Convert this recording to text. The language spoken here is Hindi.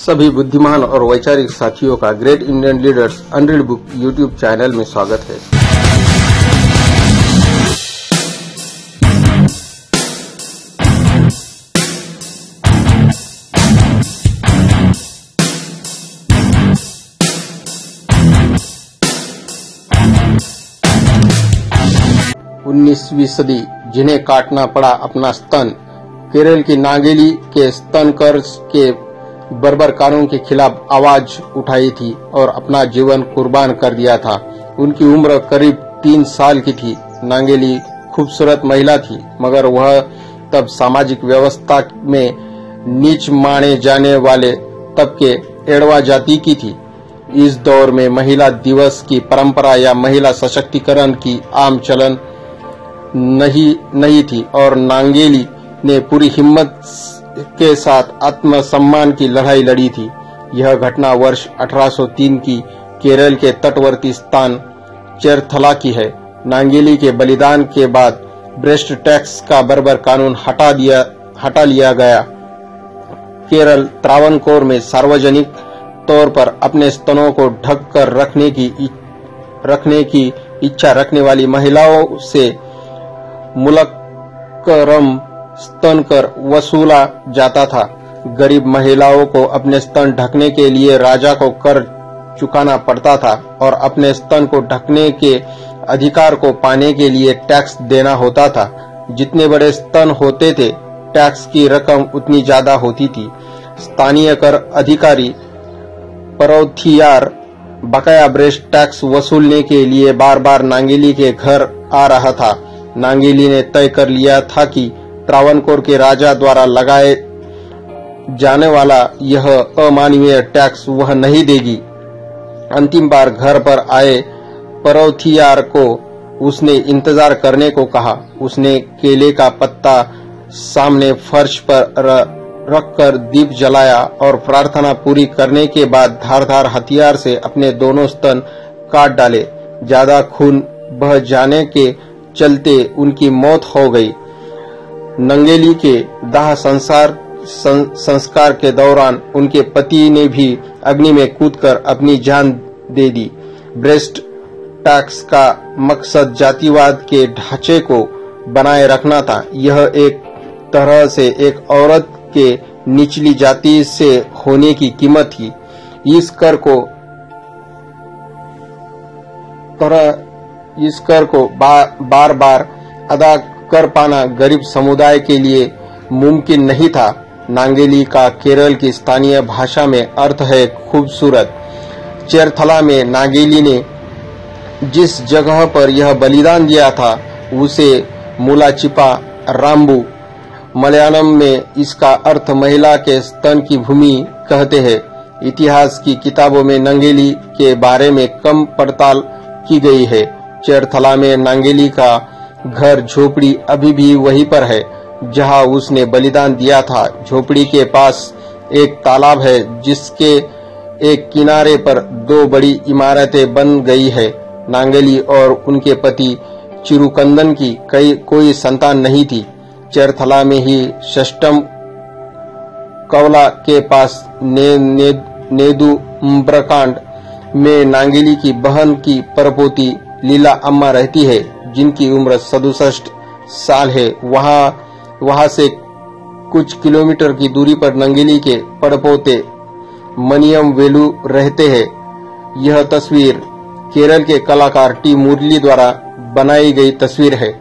सभी बुद्धिमान और वैचारिक साथियों का great Indian leaders unread book YouTube channel में स्वागत है। उन्नीसवीं सदी जिन्हें काटना पड़ा अपना स्तन, केरल की नांगेली के स्तन कर्ज के बर्बर कानून के खिलाफ आवाज उठाई थी और अपना जीवन कुर्बान कर दिया था। उनकी उम्र करीब 3 साल की थी। नांगेली खूबसूरत महिला थी, मगर वह तब सामाजिक व्यवस्था में नीच माने जाने वाले तबके एड़वा जाति की थी। इस दौर में महिला दिवस की परंपरा या महिला सशक्तिकरण की आम चलन नहीं थी और नांगेली ने पूरी हिम्मत के साथ आत्मसम्मान की लड़ाई लड़ी थी। यह घटना वर्ष 1803 की केरल के तटवर्ती स्थान चेरथला की है। नांगेली के बलिदान के बाद ब्रेस्ट टैक्स का बर्बर कानून हटा लिया गया। केरल त्रावणकोर में सार्वजनिक तौर पर अपने स्तनों को ढक कर रखने की इच्छा रखने वाली महिलाओं से मुलक्करम स्तन कर वसूला जाता था। गरीब महिलाओं को अपने स्तन ढकने के लिए राजा को कर चुकाना पड़ता था और अपने स्तन को ढकने के अधिकार को पाने के लिए टैक्स देना होता था। जितने बड़े स्तन होते थे, टैक्स की रकम उतनी ज्यादा होती थी। स्थानीय कर अधिकारी परोथियार बकाया ब्रेस्ट टैक्स वसूलने के लिए बार बार नांगेली के घर आ रहा था। नांगेली ने तय कर लिया था कि त्रावणकोर के राजा द्वारा लगाए जाने वाला यह अमानवीय टैक्स वह नहीं देगी। अंतिम बार घर पर आए परोथियार को उसने इंतजार करने को कहा। उसने केले का पत्ता सामने फर्श पर रखकर दीप जलाया और प्रार्थना पूरी करने के बाद धारदार हथियार से अपने दोनों स्तन काट डाले। ज्यादा खून बह जाने के चलते उनकी मौत हो गई। नांगेली के दाह संस्कार के दौरान उनके पति ने भी अग्नि में कूदकर अपनी जान दे दी। ब्रेस्ट टैक्स का मकसद जातिवाद के ढांचे को बनाए रखना था। यह एक तरह से एक औरत के निचली जाति से होने की कीमत थी। इस कर को बार बार अदा कर पाना गरीब समुदाय के लिए मुमकिन नहीं था। नांगेली का केरल की स्थानीय भाषा में अर्थ है खूबसूरत। चेरथला में नांगेली ने जिस जगह पर यह बलिदान दिया था उसे मुलाचिपा राम्बू, मलयालम में इसका अर्थ महिला के स्तन की भूमि कहते हैं। इतिहास की किताबों में नांगेली के बारे में कम पड़ताल की गई है। चेरथला में नांगेली का घर झोपड़ी अभी भी वहीं पर है जहां उसने बलिदान दिया था। झोपड़ी के पास एक तालाब है जिसके एक किनारे पर 2 बड़ी इमारतें बन गई है। नांगेली और उनके पति चिरुकंदन की कोई संतान नहीं थी। चेरथला में ही षष्टम कवला के पास नेदुम्ब्रकांड में नांगेली की बहन की परपोती लीला अम्मा रहती है, जिनकी उम्र 67 साल है। वहां से कुछ किलोमीटर की दूरी पर नांगेली के पड़पोते मनियम वेलू रहते हैं। यह तस्वीर केरल के कलाकार टी मुरली द्वारा बनाई गई तस्वीर है।